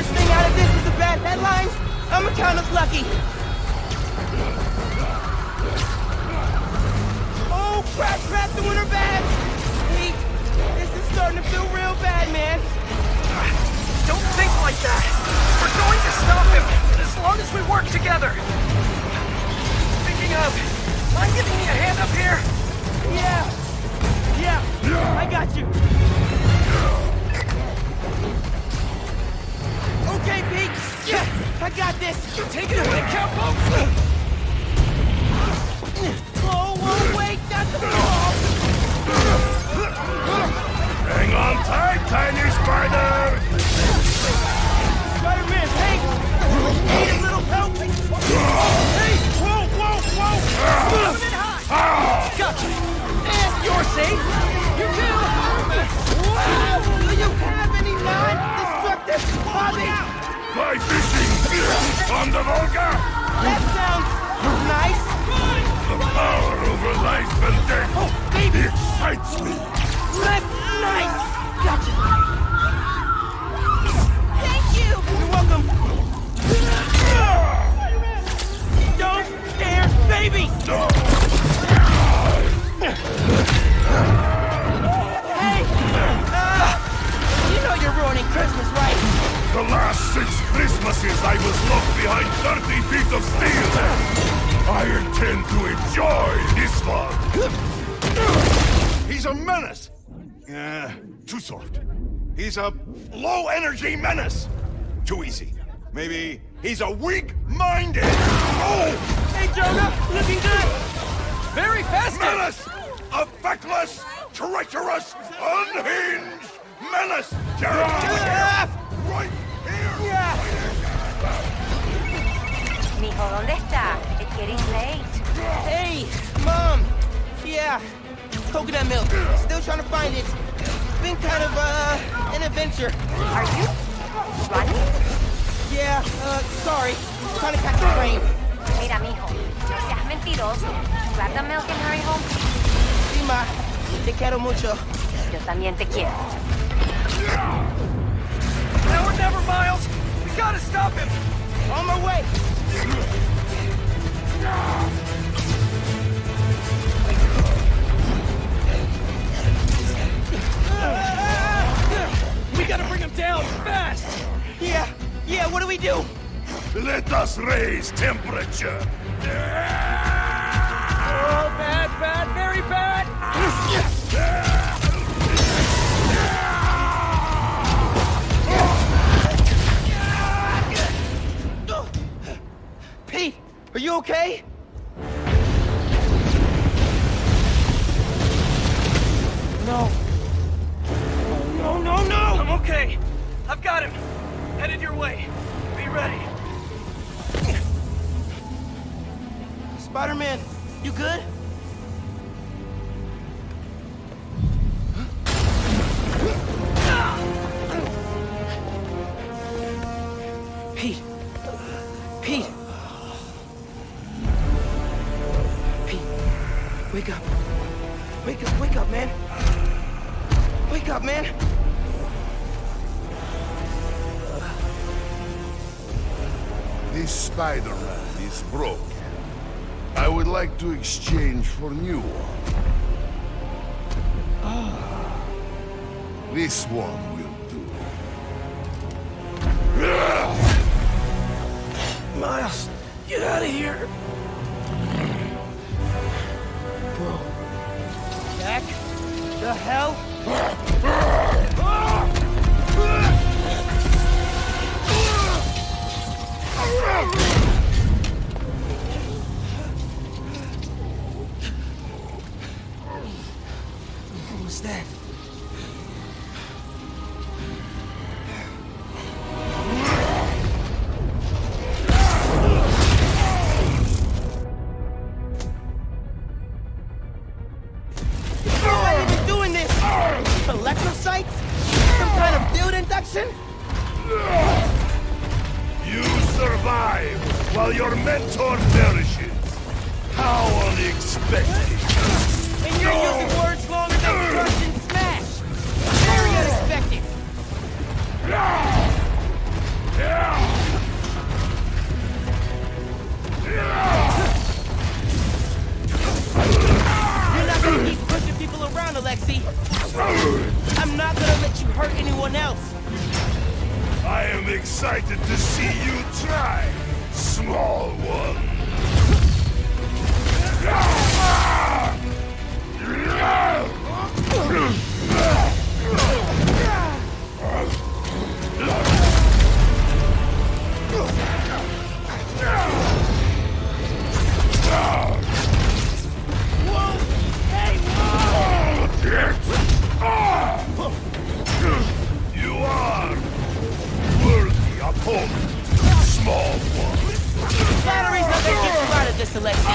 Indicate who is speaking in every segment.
Speaker 1: worst thing out of this is a bad headline, I'ma count us lucky. Oh, crap, doing her bad. Pete, this is starting to feel real bad, man.
Speaker 2: Don't think like that. We're going to stop him, as long as we work together. Speaking of, mind giving me a hand up here?
Speaker 1: Yeah, I got you. Okay, Pete. Yeah, I got this.
Speaker 2: Take it away, Capo.
Speaker 1: Whoa, wait, that's the ball.
Speaker 3: Hang on tight, tiny spider!
Speaker 1: Spider-Man, hey! Need a little help? Hey! Whoa!
Speaker 2: Coming high! Gotcha! And you're safe! You too!
Speaker 1: Wow! Do you have any non-destructive hobbies?
Speaker 3: Fly fishing! On the Volga!
Speaker 1: That sounds nice.
Speaker 3: The power over life and death!
Speaker 1: Oh, baby!
Speaker 3: Excites me!
Speaker 1: That's nice! Gotcha!
Speaker 4: Thank you!
Speaker 1: You're welcome! Don't scare baby! Hey! You know you're ruining Christmas, right?
Speaker 3: The last 6 Christmases I was locked behind 30 feet of steel! I intend to enjoy this one! He's a menace! Too soft. He's a low-energy menace! Too easy. Maybe he's a weak-minded! Oh!
Speaker 1: Hey, Jonah! Looking good!
Speaker 2: Very festive!
Speaker 3: Menace! A feckless, treacherous, unhinged menace!
Speaker 1: Ah!
Speaker 3: Right here!
Speaker 1: Yeah!
Speaker 4: Mijo, ¿dónde está? It's getting late.
Speaker 1: Hey, Mom! Yeah, coconut milk. Still trying to find it. Been kind of, an adventure.
Speaker 4: Are you running?
Speaker 1: Yeah, sorry. Trying to catch the train.
Speaker 4: Mira, mijo, no seas mentiroso. Grab the milk and hurry home.
Speaker 1: Sí, ma. Te quiero mucho.
Speaker 4: Yo también te quiero.
Speaker 2: Now or never, Miles! We gotta stop him!
Speaker 1: On my way!
Speaker 2: We gotta bring him down, fast!
Speaker 1: Yeah, what do we do?
Speaker 3: Let us raise temperature!
Speaker 2: Oh, bad, very bad!
Speaker 1: Pete, are you okay? No. No!
Speaker 2: I'm okay. I've got him. Headed your way. Be ready.
Speaker 1: Spider-Man, you good? Pete. Wake up. Wake up, man. Wake up, man.
Speaker 3: This Spider-Man is broken. I would like to exchange for new one. This one will do.
Speaker 1: Miles, get out of here. Bro. Jack? The hell? What was that? Why are you doing this? Electrocytes? Some kind of field induction?
Speaker 3: You survive while your mentor perishes. How unexpected.
Speaker 1: And you're using words longer than crush and smash. Very unexpected. Keep pushing people around, Alexei. I'm not gonna let you hurt anyone else.
Speaker 3: I am excited to see you try, small one. You are worthy opponent, small one.
Speaker 1: Batteries not gonna get you out of this, Alexei.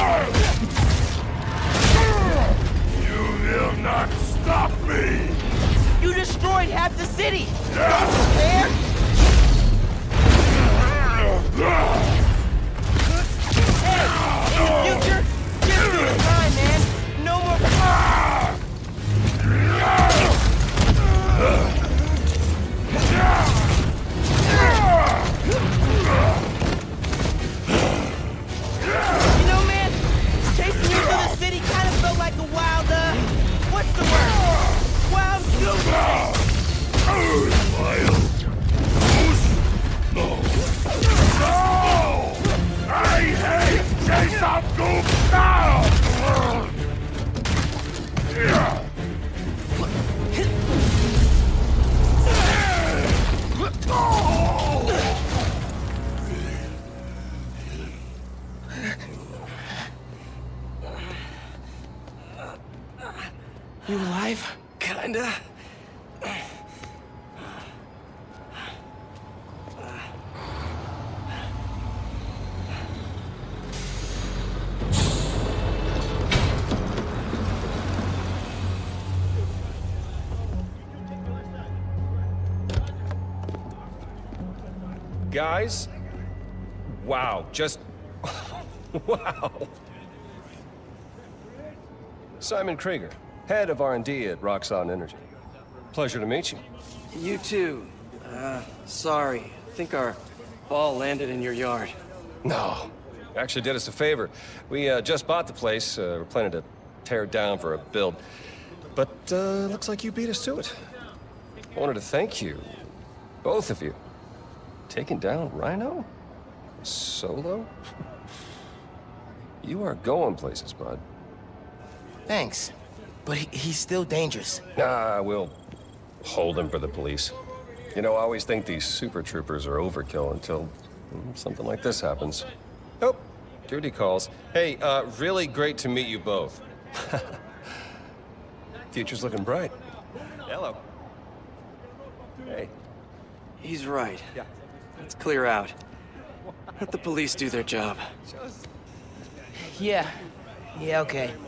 Speaker 3: You will not stop me!
Speaker 1: You destroyed half the city. Fair? Hey, in the future, just do it fine, man. No more. You know, man, chasing you through the city kind of felt like a wild, what's the word? Wild goose chase.
Speaker 3: Wild goose? No. No! I hate chase of goose now!
Speaker 1: You alive?
Speaker 2: Kinda.
Speaker 5: Guys? Wow, just... wow. Simon Krieger, head of R&D at Roxxon Energy. Pleasure to meet you.
Speaker 2: You too. Sorry. I think our ball landed in your yard.
Speaker 5: No, actually did us a favor. We just bought the place. We're planning to tear it down for a build. But looks like you beat us to it. I wanted to thank you, both of you. Taking down Rhino? Solo? You are going places, bud.
Speaker 1: Thanks. But he's still dangerous.
Speaker 5: Nah, we'll hold him for the police. You know, I always think these super troopers are overkill until something like this happens. Oh, duty calls. Hey, really great to meet you both. Future's looking bright. Hello. Hey.
Speaker 2: He's right. Yeah. Let's clear out. Let the police do their job.
Speaker 1: Yeah. Yeah, okay.